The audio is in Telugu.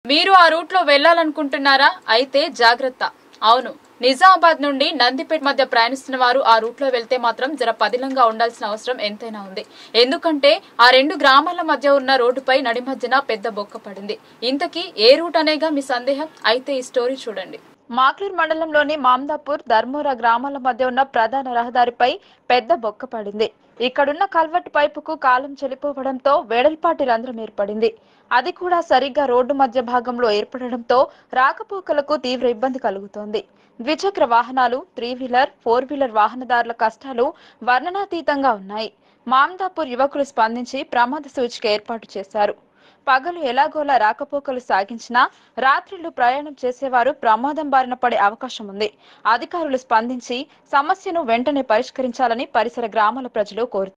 మీరు ఆ రూట్ లో వెళ్లాలనుకుంటున్నారా? అయితే జాగ్రత్త. అవును, నిజామాబాద్ నుండి నందిపేట్ మధ్య ప్రయాణిస్తున్న వారు ఆ రూట్ లో వెళ్తే మాత్రం జర పదిలంగా ఉండాల్సిన అవసరం ఎంతైనా ఉంది. ఎందుకంటే ఆ రెండు గ్రామాల మధ్య ఉన్న రోడ్డుపై నడి మధ్యన పెద్ద బొక్క పడింది. ఇంతకీ ఏ రూట్ అనేగా మీ సందేహం? అయితే ఈ స్టోరీ చూడండి. మాక్లూర్ మండలంలోని మామ్దాపూర్, ధర్మూరా గ్రామాల మధ్య ఉన్న ప్రధాన రహదారిపై పెద్ద బొక్క పడింది. ఇక్కడున్న కల్వర్ట్ పైపుకు కాలం చెల్లిపోవడంతో వెడల్పాటి రంధ్రం ఏర్పడింది. అది కూడా సరిగ్గా రోడ్డు మధ్య భాగంలో ఏర్పడడంతో రాకపోకలకు తీవ్ర ఇబ్బంది కలుగుతోంది. ద్విచక్ర వాహనాలు, 3-వీలర్, 4-వీలర్ వాహనదారుల కష్టాలు వర్ణనాతీతంగా ఉన్నాయి. మామ్దాపూర్ యువకులు స్పందించి ప్రమాద సూచిక ఏర్పాటు చేశారు. పగలు ఎలాగోలా రాకపోకలు సాగించినా రాత్రిళ్లు ప్రయాణం చేసేవారు ప్రమాదం బారిన పడే అవకాశం ఉంది. అధికారులు స్పందించి సమస్యను వెంటనే పరిష్కరించాలని పరిసర గ్రామాల ప్రజలు కోరుతున్నారు.